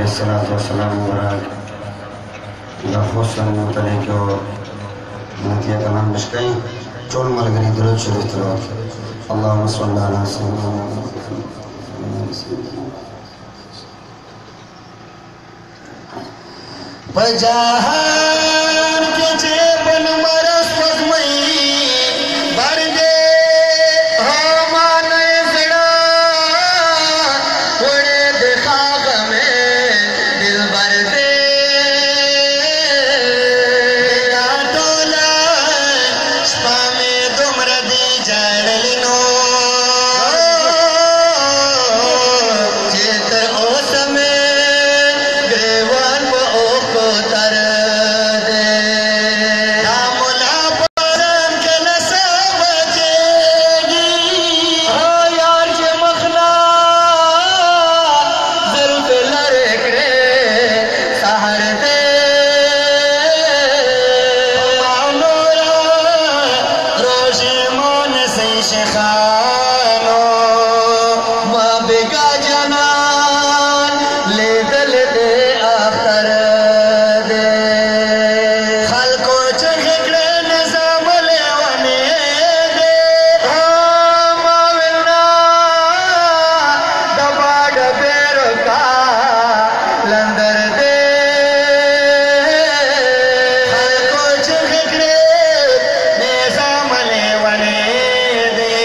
अलैहिस्सलाम मुबारक लफोसन मुतले को नतिया तमाम बशकई चोल मलगरी दुरूद शरीफ तिलावत अल्लाहुम्मा सल्लि अला सय्यिदिना पजाहान के जेबन मरस पगमई भर दे हो माने जड़ा थोड़े देखा गमे दिल भर दे टोला स्पामे तुमरा दी जड़लिनो चेत ओ समय ग्रेवान ओ को तर दे दामुला परम के नसब बचेगी हो यार के मखना जुल्फ लड़के सहर दे मानूरा रोशे मोन से शेखानो माँ बेगा जनान ले दल दे आखर दे खलको चढ़े नजाम लेवाने दे मावना दबा डबेरो का लंदर दे खलको चढ़े नजाम लेवाने दे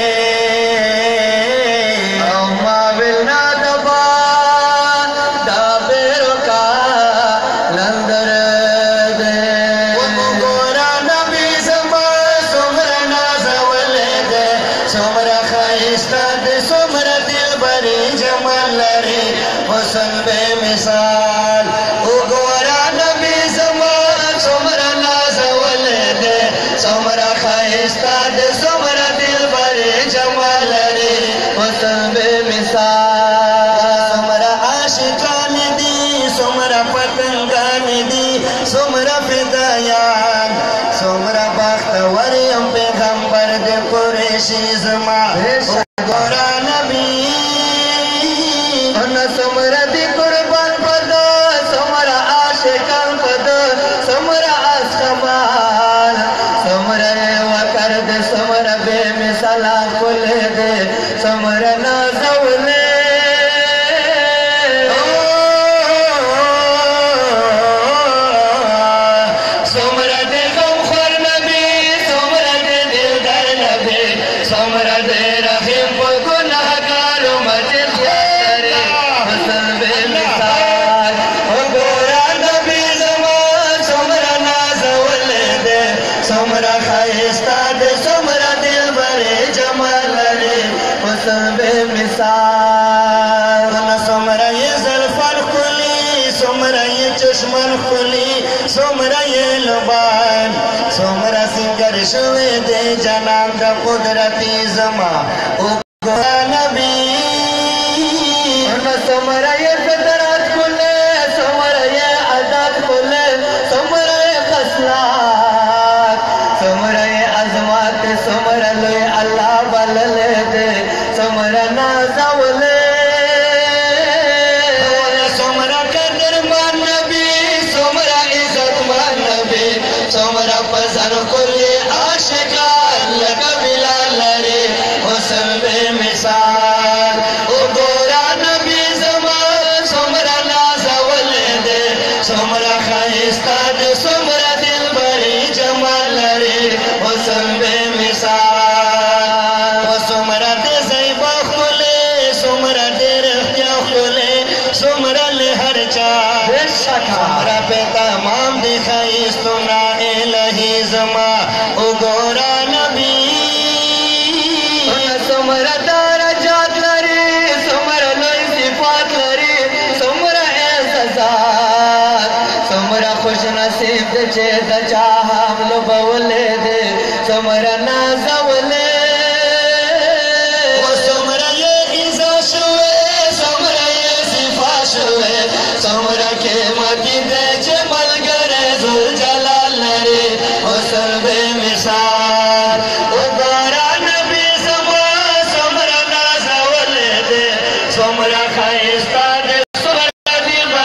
मावना दबा डबेरो का लंदर दे गोरा नबी जमा सोमरा नाज़वल दे सोमरा खाइस्ता दे सोमरा दिल बरी जमाल रे हुस्न बेमिसाल ओ गोरा नबी जमा सोमरा नाज़वल दे सोमरा खाइस्ता दे सोमरा दिल बरी जमाल रे हुस्न बेमिसाल सोमरा आशिकान दी सोमरा पतंगान दी सोमरा फिदायान सोमरा बख्तवर हम पैगंबर दे कुरैशी जमा गोरा नबी न सोमरा दी कुर्बान पद सोमरा आशिकान पद सोमरा आसमाल सोमरा वकर दे सोमरा बेमिसाला कुल दे सोमरा नाज़वले सोमरा दे गमखोर नबी सोमरा दे दिलदार नबी सोमरा दे रहीम को गुनाहगार मजिद करे हुस्न बेमिसाल ओ गोरा नबी जमान सोमरा नाज़वल दे सोमरा खाइस्ता दे सोमरा दिल बरे जमाल रे हुस्न बेमिसाल न सोमरा ये ज़ल्फ़ान खुली सोमरा ये चश्मन खुली सोमरा ये लबान सोमरा सिंगर शुवे दे जनाब दा कुदरती जमा ओ गोरा नबी न सोमरा ये फितरत खुले सोमरा ये आदत खुले सोमरा ये खसलात सोमरा ये अज़मात सोमरा लोए अल्लाह बलल दे सोमरा नाज़वले सोमरा कदरमान नबी सोमरा इज्जतमान नबी सोमरा पसंद कुल्ले आशिकान लगा बिलाल रे हुस्न बेमिसाल ओ गोरा नबी जमान सोमरा नाज़वल दे सोमरा खाइस्ता दे सोमरा दिल बरी जमाल रे हुस्न बेमिसाल ओ सोमरा दे ज़ैबा खुले सोमरा दे रख्या खुले सोमरा ले हर चाह सोमरा पे तमाम दिखाई सुना इलाही जमा ओ गोरा नबी सोमरा दरजात लरी सोमरा लोई सिफात लरी सोमरा एज़ाज़ात सोमरा खुश नसीब दे चेत चाहम लो बवले दे सोमरा नाज़वले सोमरा ये इज़ा शुवे सोमरा ये सिफा शुवे सोमरा के मती दे जमल गरे जुल जलाल रे हुस्न बेमिसाल ओ गोरा नबी जमा सोमरा नाज़वल दे सोमरा खाइस्ता दे सोमरा दिल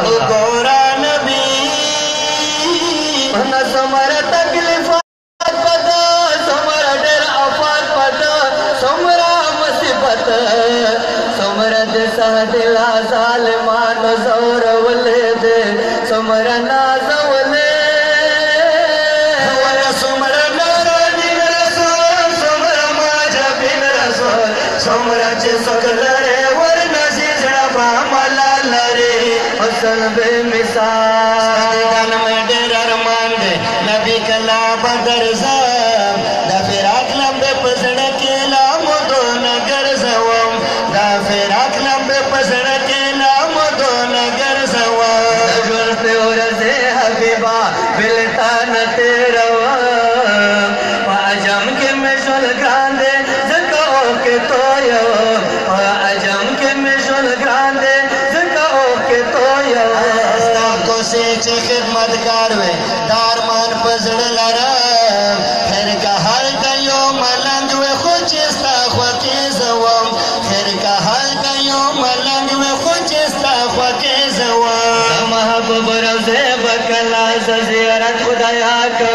گورا نبی انا سمر تکلیفات پتا سمر ډېر افات پتا سمرا مصیبت سمر د سهدلا ظالمان زور ولید سمر ناز ولید ولا سمر نور دین رسول سمر ما جبین رسول سمر چې سکلره ور نزیز رفا ملا لري حسن بے مثال دن میں ډېر ارمان دے نبی کلا بدر زم دا فراق لمبے پسڑ کے لامدو نگر زوم دا فراق لمبے پسڑ کے لامدو نگر زوم جل پہ ورز حبیبا بلتا نتیروم عجم کے مشل گراندے زکاو کے تویو عجم کے مشل گراندے زکاو کے تویو استاکو سے چے خدمتگار وے دارمان پزڑ لرم پھر کا حل کئیو ملنگ وے خوچستا خوکی زوم پھر کا حل کئیو ملنگ وے خوچستا خوکی زوم محبوب روزے بکلا زیارت خدایا کو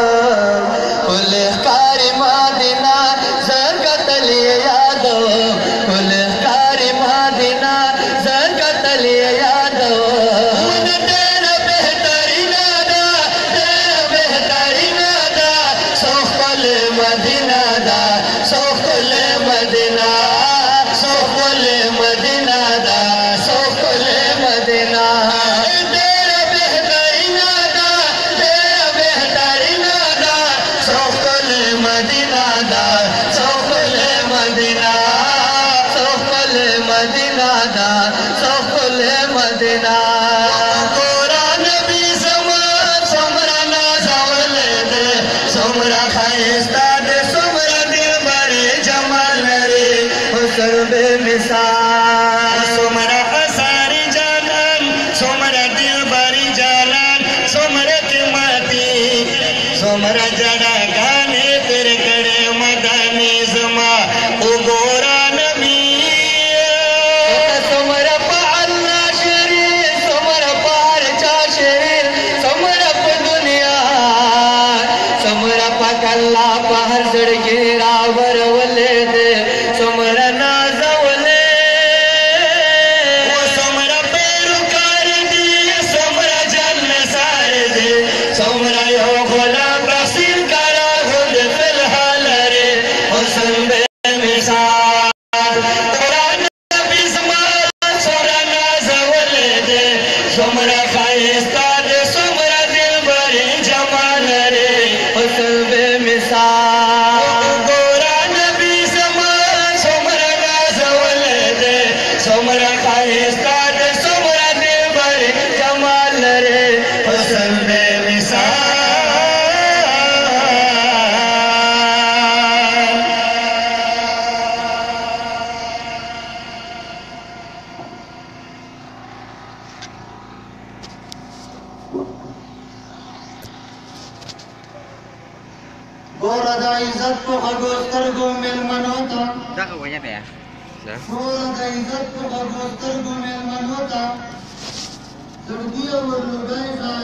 کل کاری مدینہ زرکت لیے یادو کل کاری مدینہ زرکت لیے یادو من تیرا بہترین دا تیرا بہترین دا سوخ کل مدینہ دا سوخ کل مدینہ سوخ کل مدینہ دا سوخ کل مدینہ تیرا بہترین دا تیرا بہترین دا سوخ کل مدینہ دا سوخ کل مدینہ سوخ کل مدینہ دا سوخ کل مدینہ گورا نبی زمان سمرا نازول دے سمرا خائستہ دے سمرا دل بری جمال رے حسن بے مثال سمرا اثاری جانان سمرا دل بری جانان سمرا قیمتی سمرا جڑا گانے تیرے کڑے مدانی زما او گورا نبی سمرا پا اللہ شریف سمرا پار چا شریف سمرا پا دنیا سمرا پا کلا پا ہر زڑگی راور ولید سمرا ناز ولید سمرا پیرو کار دی سمرا جن سار دی سمرا یو غلام رسول کرا خود فی الحال رے حسن بے مثال قرآن نبی زمان سمرا ناز ولید سمرا خائستہ دے سمرا دل بری جمال رے حسن بے مثال گورا نبی زمان سمرا ناز ولید سمرا خائستہ دے سمرا دل بری جمال رے حسن بے مثال گورا دا عزت کو خگوستر گو ملمن ہوتا گورا دا عزت کو خگوستر گو ملمن ہوتا زردی اور لگائی